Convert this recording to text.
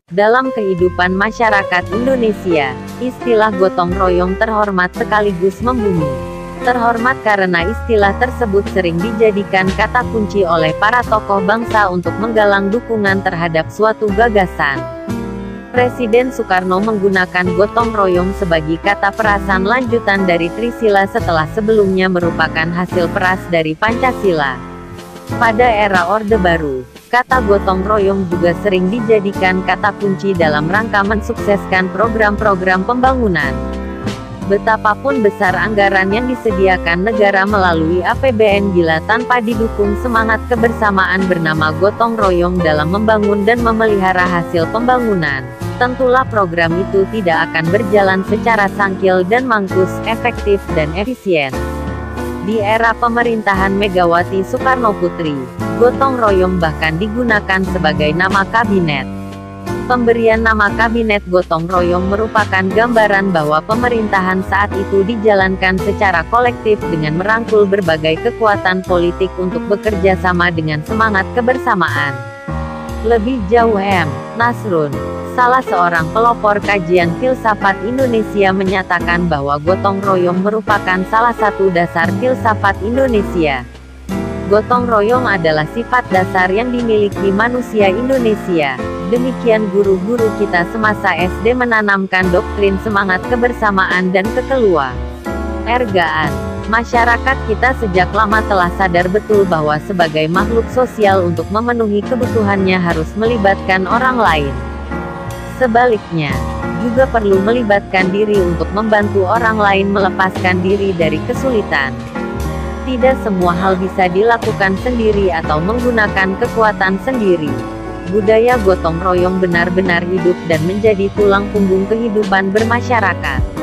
Dalam kehidupan masyarakat Indonesia, istilah gotong royong terhormat sekaligus membumi. Terhormat karena istilah tersebut sering dijadikan kata kunci oleh para tokoh bangsa untuk menggalang dukungan terhadap suatu gagasan. Presiden Soekarno menggunakan gotong royong sebagai kata perasan lanjutan dari Trisila setelah sebelumnya merupakan hasil peras dari Pancasila. Pada era Orde Baru, kata gotong royong juga sering dijadikan kata kunci dalam rangka mensukseskan program-program pembangunan. Betapapun besar anggaran yang disediakan negara melalui APBN bila tanpa didukung semangat kebersamaan bernama gotong royong dalam membangun dan memelihara hasil pembangunan, tentulah program itu tidak akan berjalan secara sangkil dan mangkus, efektif dan efisien. Di era pemerintahan Megawati Soekarno Putri, gotong royong bahkan digunakan sebagai nama kabinet. Pemberian nama kabinet gotong royong merupakan gambaran bahwa pemerintahan saat itu dijalankan secara kolektif dengan merangkul berbagai kekuatan politik untuk bekerja sama dengan semangat kebersamaan. Lebih jauh M. Nasrun, salah seorang pelopor kajian filsafat Indonesia menyatakan bahwa gotong royong merupakan salah satu dasar filsafat Indonesia. Gotong royong adalah sifat dasar yang dimiliki manusia Indonesia. Demikian guru-guru kita semasa SD menanamkan doktrin semangat kebersamaan dan kekeluargaan. Masyarakat kita sejak lama telah sadar betul bahwa sebagai makhluk sosial untuk memenuhi kebutuhannya harus melibatkan orang lain. Sebaliknya, juga perlu melibatkan diri untuk membantu orang lain melepaskan diri dari kesulitan. Tidak semua hal bisa dilakukan sendiri atau menggunakan kekuatan sendiri. Budaya gotong royong benar-benar hidup dan menjadi tulang punggung kehidupan bermasyarakat.